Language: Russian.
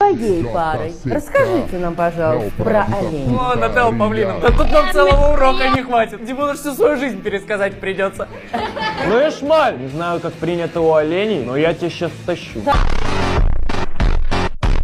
своей парой. Расскажите нам, пожалуйста, про оленей. О, Наталья Павловна, да тут нам целого урока не хватит. Димону всю свою жизнь пересказать придется. Ну и шмаль, не знаю, как принято у оленей, но я тебя сейчас тащу.